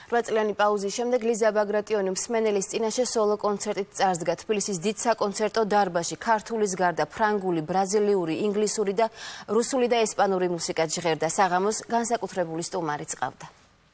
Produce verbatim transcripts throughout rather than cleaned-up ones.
რვა წლიანი პაუზის შემდეგ ლიზა ბაგრატიონი მსმენელის წინაშე სოლო კონცერტით წარსდგა თბილისის დიდ საკონცერტო დარბაზში. ქართულის გარდა ფრანგული, ბრაზილიური, ინგლისური და რუსული და ესპანური მუსიკა ჟღერდა. საღამოს განსაკუთრებული სტუმარიც ყავდა.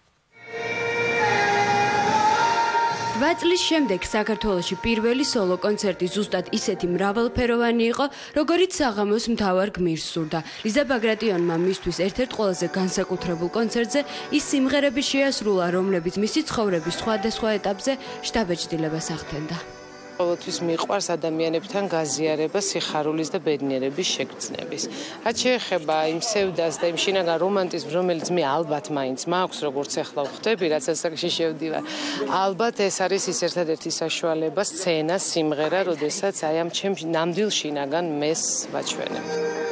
რვა წლის შემდეგ საქართველოში პირველი სოლო კონცერტი ზუსტად ისეთი მრავალფეროვანი იყო, როგორიც საღამოს მთავარ გმირს სურდა. ლიზა ბაგრატიონმა მისთვის ერთ-ერთ ყველაზე განსაკუთრებულ კონცერტზე ის სიმღერები შეასრულა, რომლებიც მისი ცხოვრების სხვადასხვა ეტაპზე შთაბეჭდილებას ახდენდა. ყოველთვის მიყვარს ადამიანებთან გაზიარება, სიხარულის და ბედნიერების შეგრძნების. რაც შეეხება იმ სევდას და იმ შინაგან რომანტიზმს, რომელიც მე ალბათ მაინც მაქვს, როგორც ახლა ვხვდები, რაც ასაკში შევდივარ. ალბათ ეს არის ის ერთადერთი საშუალება, სცენა, სიმღერა, როდესაც აი ამ ჩემ ნამდვილ შინაგან მეს ვაჩვენებ.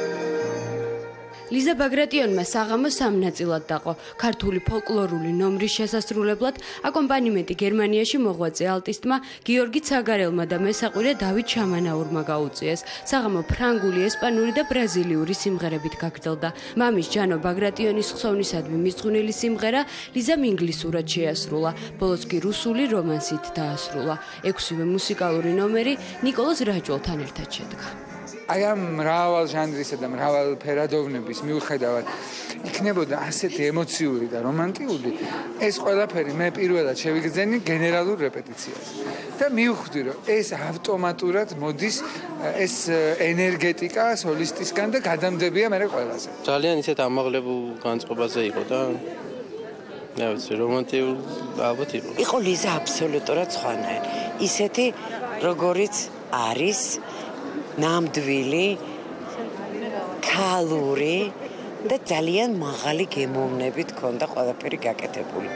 ლიზა ბაგრატიონმა საღამოს სამ ნაწილად დაყო. ქართული ფოლკლორული ნომრის შესასრულებლად აკომპანიმენტი გერმანიაში მოღვაწე ალტისტმა გიორგი ზაგარელმა და მესაყვირე დავით შამანაურმა გაუწიეს. საღამო ფრანგული, ესპანური და ბრაზილიური სიმღერებით გაგრძელდა. მამის ჯანო ბაგრატიონის ხსოვნისადმი მისძღვნილი სიმღერა ლიზამ ინგლისურად შეასრულა. ბოლოს კი რუსული რომანსით დაასრულა. ექვსივე მუსიკალური ნომერი ნიკოლოზ რაჭველთან ერთად შედგა. აი ამ მრავალ ჟანრისა და მრავალ ფერადოვნების მიუხედავად იქნებოდა ასეთი ემოციური და რომანტიკული, ეს ყველაფერი მე პირველად შევიგრძენი გენერალურ რეპეტიციაზე. და მივხვდი, რომ ეს ავტომატურად მოდის ეს ენერგეტიკა სოლისტისგან და გადამდებია მე ყველაზე. ძალიან ისეთ ამაღლებულ განწყობაზე იყო და მე ვიცი, რომანტიკულ ალბათ იყო. იყო ლიზა აბსოლუტურად სხვანაირი. ისეთი როგორიც არის ნამდვილი, ქალური და ძალიან მაღალი გემოვნებით ქონდა ყველაფერი გაკეთებული.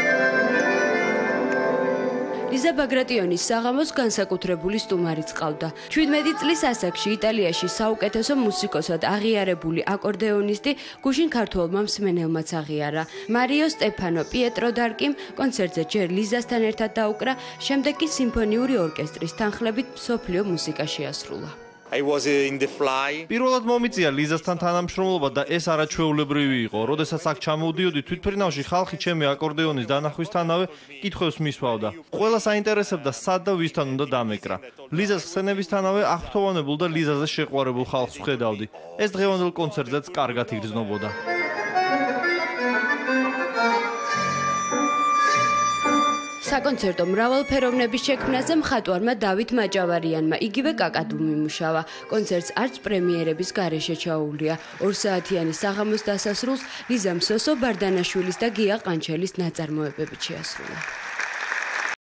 ლიზა ბაგრატიონის საღამოს განსაკუთრებული სტუმარიც ყავდა. შვიდმეტი წლის ასაკში იტალიაში საუკეთესო მუსიკოსად აღიარებული აკორდეონისტი გუშინ ქართველმა მსმენელმაც აღიარა. მარიო სტეფანო პიეტროდარკიმ კონცერტზე ჯერ ლიზასთან ერთად დაუკრა, შემდეგ კი სიმფონიური ორკესტრის თანხლებით მსოფლიო მუსიკა შეასრულა. პირველად მომიწია ლიზასთან თანამშრომლობა და ეს არაჩვეულებრივი იყო. როდესაც აქ ჩამოვდიოდი, თვითფრინავში ხალხი ჩემი აკორდეონის დანახვისთანავე კითხვებს მისვავდა. ყველა საინტერესებდა სად და ვისთან უნდა დამეკრა. ლიზას ხსენებისთანავე აღფრთოვანებულ და ლიზაზე შეყვარებულ ხალხს ვხედავდი. ეს დღევანდელ კონცერტზეც კარგად იგრძნობოდა. საკონცერტო მრავალფეროვნების შექმნაზე მხატვარმა დავით მაჭავარიანმა იგივე კაკადუ მიმუშავა. კონცერტს არც პრემიერების გარეშე ჩაუვლია. ორ საათიანი საღამოს დასასრულს ლიზამ სოსო ბარდანაშვილის და გია ყანჩელის ნაწარმოებებით შეასრულა.